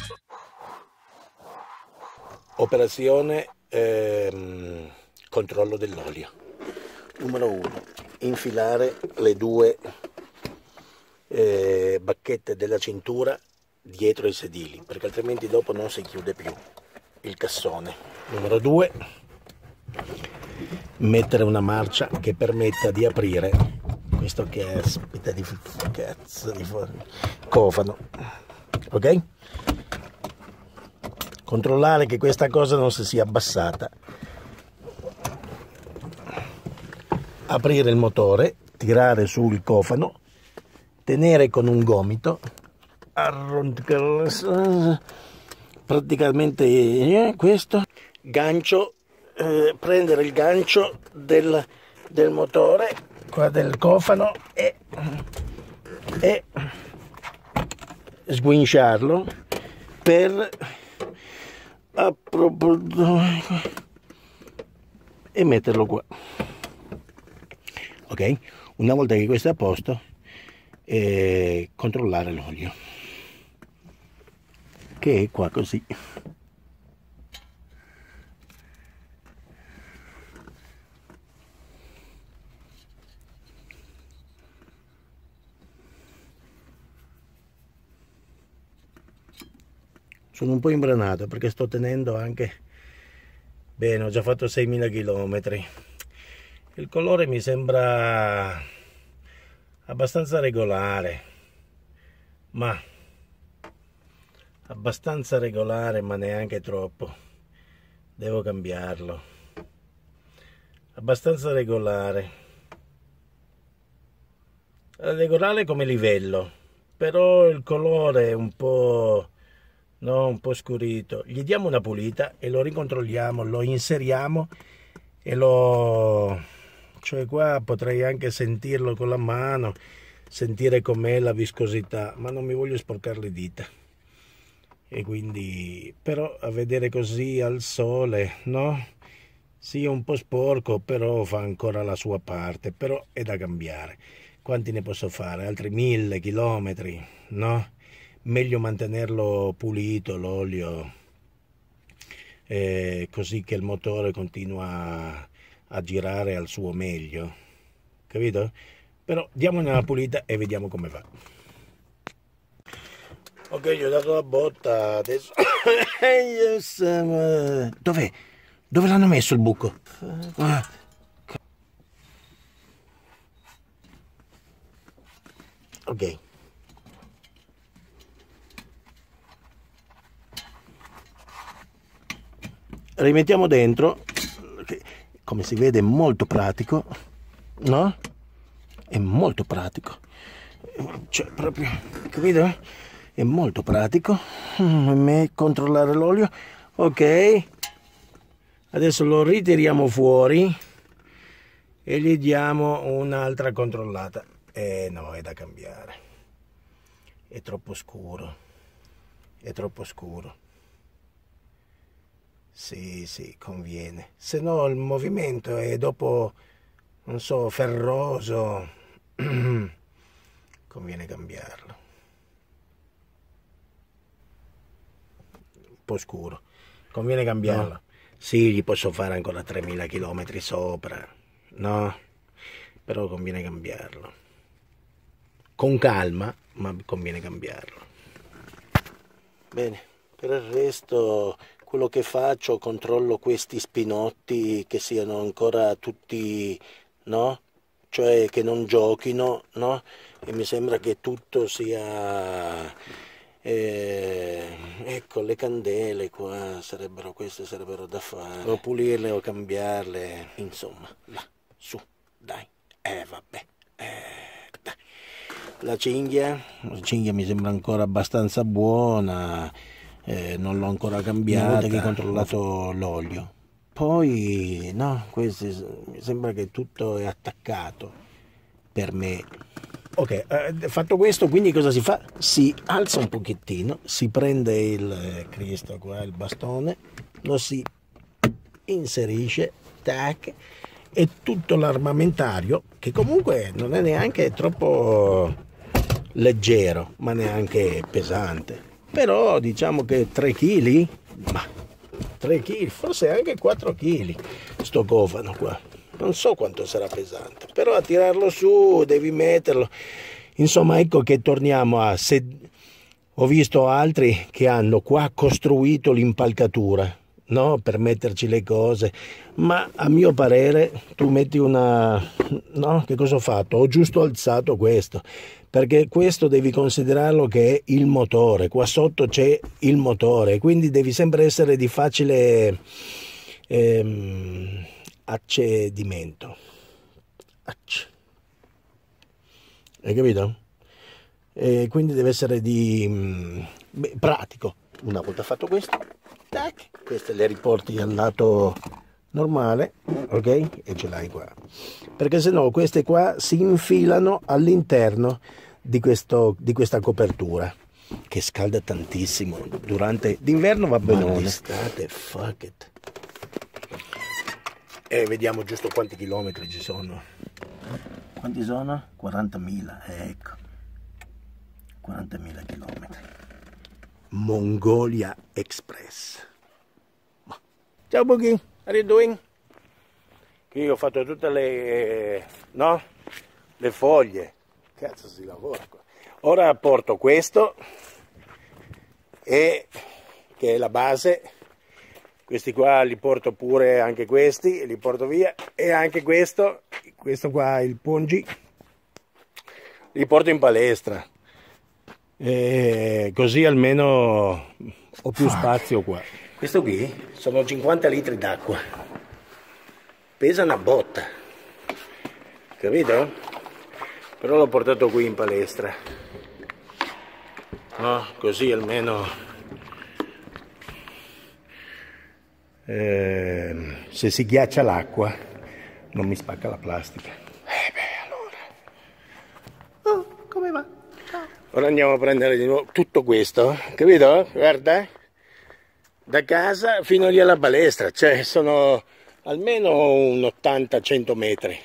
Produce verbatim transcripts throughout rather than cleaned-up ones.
Operazione ehm, controllo dell'olio. Numero uno, infilare le due eh, bacchette della cintura dietro i sedili, perché altrimenti dopo non si chiude più il cassone. Numero due, mettere una marcia che permetta di aprire questo che aspetta di cazzo di cofano, ok? Controllare che questa cosa non si sia abbassata, aprire il motore, tirare sul cofano, tenere con un gomito, praticamente eh, questo gancio, eh, prendere il gancio del, del motore, qua del cofano, e, e sguinciarlo per e metterlo qua, ok? Una volta che questo è a posto, eh, controllare l'olio, che è qua così. Sono un po' imbranato perché sto tenendo anche bene, ho già fatto seimila chilometri. Il colore mi sembra abbastanza regolare, ma abbastanza regolare, ma neanche troppo. Devo cambiarlo. Abbastanza regolare. Regolare come livello, però il colore è un po'... no, un po' scurito. Gli diamo una pulita e lo ricontrolliamo, lo inseriamo e lo... cioè qua potrei anche sentirlo con la mano, sentire com'è la viscosità, ma non mi voglio sporcare le dita. E quindi, però a vedere così al sole, no? Sì, è un po' sporco, però fa ancora la sua parte, però è da cambiare. Quanti ne posso fare? Altri mille chilometri, no? Meglio mantenerlo pulito l'olio, eh, così che il motore continua a girare al suo meglio, capito? Però diamone una pulita e vediamo come va. Ok, gli ho dato la botta, adesso... Dov'è? Dove l'hanno messo il buco? Ah. Ok. Rimettiamo dentro, come si vede è molto pratico, no? È molto pratico, cioè proprio, capito? È molto pratico. Me controllare l'olio. Ok, adesso lo ritiriamo fuori e gli diamo un'altra controllata. Eh no, è da cambiare, è troppo scuro, è troppo scuro. Sì, sì, conviene. Se no il movimento è dopo, non so, ferroso. Conviene cambiarlo. Un po' scuro. Conviene cambiarlo. No. Sì, gli posso fare ancora tremila chilometri sopra. No? Però conviene cambiarlo. Con calma, ma conviene cambiarlo. Bene, per il resto... quello che faccio, controllo questi spinotti che siano ancora tutti, no? Cioè che non giochino, no? E mi sembra che tutto sia... Eh, ecco, le candele qua sarebbero, queste sarebbero da fare. O pulirle o cambiarle, insomma, là, su, dai, eh vabbè, eh, dai. La cinghia, la cinghia mi sembra ancora abbastanza buona. Eh, non l'ho ancora cambiata, una volta che ho controllato l'olio. Poi no, questi, mi sembra che tutto è attaccato per me. Ok, eh, fatto questo, quindi cosa si fa? Si alza un pochettino, si prende il eh, Cristo qua, il bastone, lo si inserisce, tac, e tutto l'armamentario, che comunque non è neanche troppo leggero, ma neanche pesante. però diciamo che tre chili, ma tre chili, forse anche quattro chili sto cofano qua, non so quanto sarà pesante, però a tirarlo su devi metterlo, insomma. Ecco che torniamo a, se ho visto altri che hanno qua costruito l'impalcatura, no, per metterci le cose, ma a mio parere tu metti una, no, che cosa ho fatto? Ho giusto alzato questo, perché questo devi considerarlo che è il motore, qua sotto c'è il motore, quindi devi sempre essere di facile ehm, accedimento. Acc. Hai capito? E quindi deve essere di mh, beh, pratico. Una volta fatto questo, tac, queste le riporti al lato normale, ok? E ce l'hai qua, perché se no queste qua si infilano all'interno di, questo, di questa copertura che scalda tantissimo durante d'inverno, va benone, d'estate fuck it. E vediamo giusto quanti chilometri ci sono. Quanti sono? quarantamila, ecco, quarantamila chilometri. Mongolia Express. Ciao Boogie, how are you doing? Qui ho fatto tutte le, no? Le foglie. Cazzo, si lavora qua. Ora porto questo, e che è la base. Questi qua li porto pure, anche questi, li porto via. E anche questo, questo qua, il pungi, li porto in palestra. E così almeno ho più spazio qua. Questo qui sono cinquanta litri d'acqua, pesa una botta, capito? Però l'ho portato qui in palestra, no? Così almeno eh, se si ghiaccia l'acqua non mi spacca la plastica. Eh beh, allora. Oh, come va? Ora andiamo a prendere di nuovo tutto questo, capito? Guarda, da casa fino lì alla palestra, cioè sono almeno un ottanta cento metri.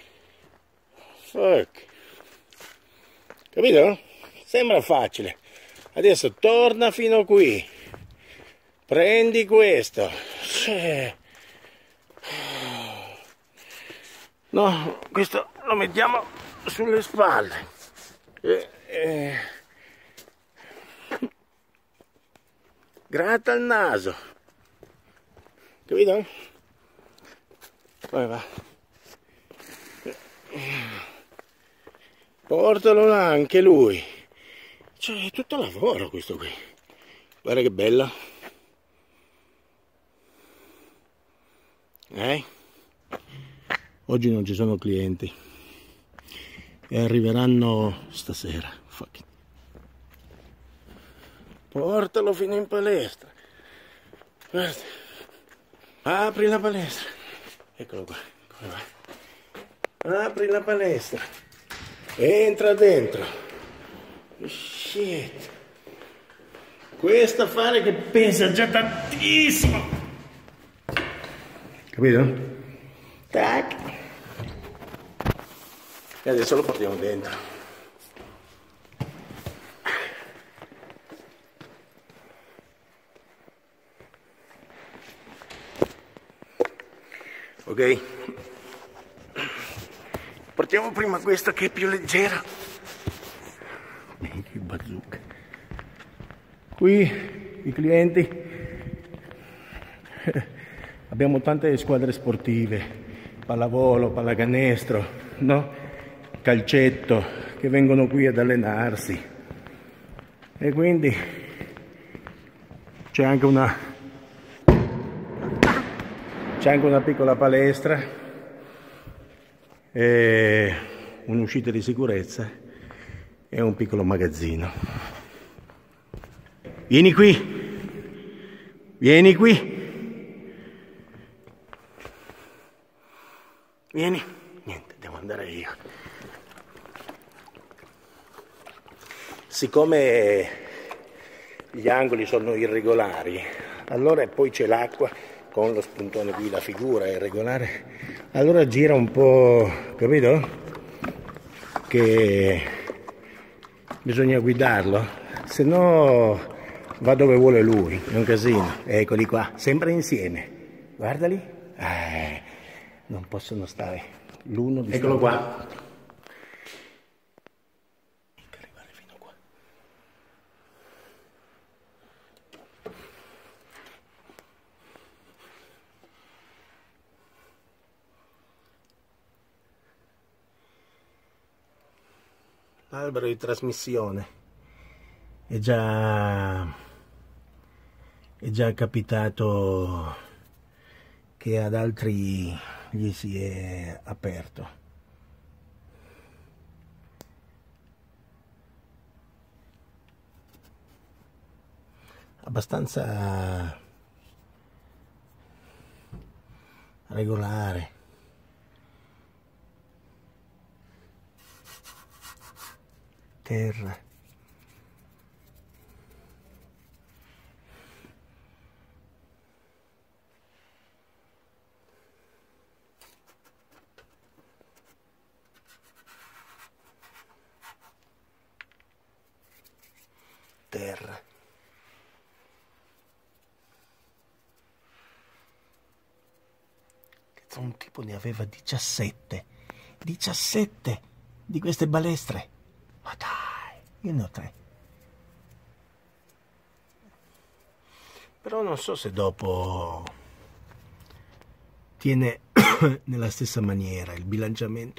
Fuck. Capito? Sembra facile. Adesso torna fino qui, prendi questo, cioè... no, questo lo mettiamo sulle spalle. Eh, eh. Gratta il naso, capito? Poi va, portalo là anche lui, cioè è tutto lavoro questo qui. Guarda che bello, eh? Oggi non ci sono clienti e arriveranno stasera. Fuck. Portalo fino in palestra. Guarda. Apri la palestra. Eccolo qua. Come va? Apri la palestra. Entra dentro. Shit. Questo affare che pesa già tantissimo. Capito? Tac. E adesso lo portiamo dentro. Ok, portiamo prima questo che è più leggero. Che bazooka. Qui i clienti, abbiamo tante squadre sportive, pallavolo, pallacanestro, no? Calcetto, che vengono qui ad allenarsi, e quindi c'è anche una C'è anche una piccola palestra e un'uscita di sicurezza e un piccolo magazzino. Vieni qui, vieni qui, vieni. Niente, devo andare io. Siccome gli angoli sono irregolari, allora poi c'è l'acqua, con lo spuntone qui, la figura è irregolare, allora gira un po', capito? Che bisogna guidarlo, se no va dove vuole lui, è un casino. Eccoli qua, sempre insieme. Guardali. Eh, non possono stare l'uno di eccolo qua. Arrivare fino qua. L'albero di trasmissione è già è già capitato che ad altri gli si è aperto. Abbastanza regolare. Terra. Terra. Un tipo ne aveva diciassette. diciassette di queste balestre. Ma dai, io ne ho tre. Però non so se dopo tiene nella stessa maniera, il bilanciamento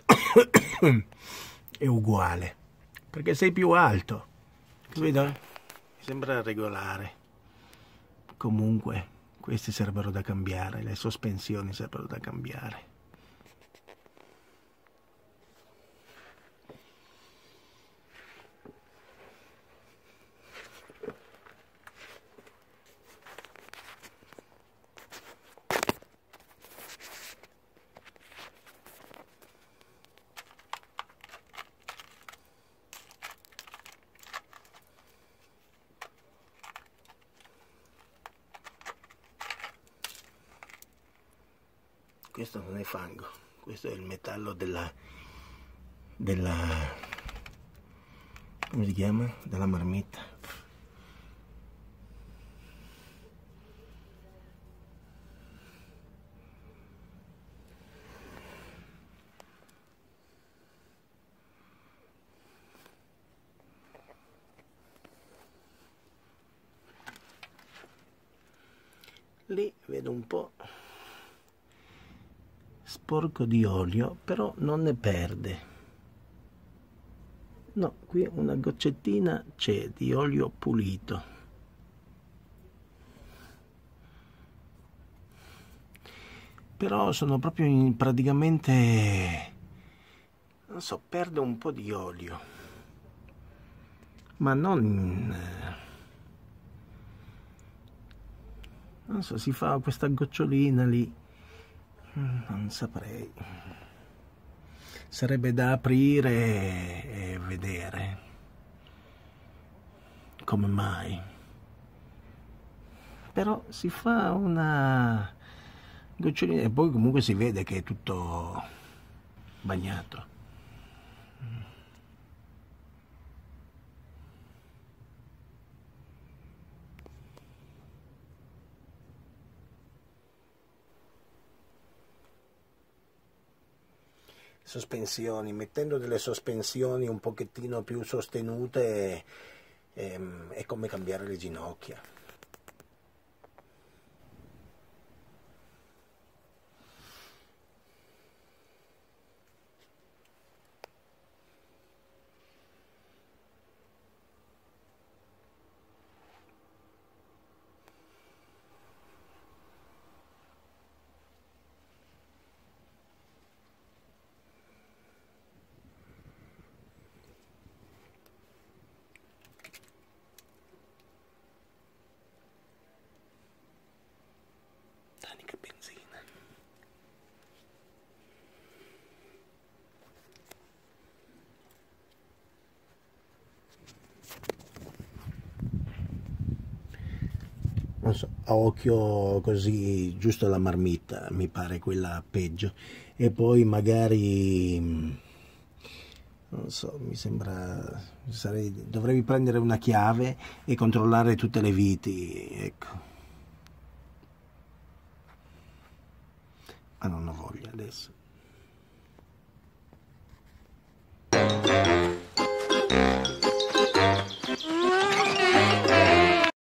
è uguale, perché sei più alto, capito? Mi sembra regolare. Comunque questi sarebbero da cambiare, le sospensioni sarebbero da cambiare. Questo non è fango, questo è il metallo della, della, come si chiama? Della marmitta. Lì vedo un po' sporco di olio, però non ne perde. No, qui una goccettina c'è di olio pulito. Però sono proprio in, praticamente, non so, perde un po' di olio, ma non, non so, si fa questa gocciolina lì. Non saprei. Sarebbe da aprire e vedere come mai. Però si fa una gocciolina e poi comunque si vede che è tutto bagnato. Sospensioni, mettendo delle sospensioni un pochettino più sostenute ehm, è come cambiare le ginocchia. Tanica benzina. Non so, a occhio così, giusto la marmitta mi pare quella peggio, e poi magari Non so, mi sembra... Sarei, dovrei prendere una chiave e controllare tutte le viti, ecco. Ma non ho voglia adesso.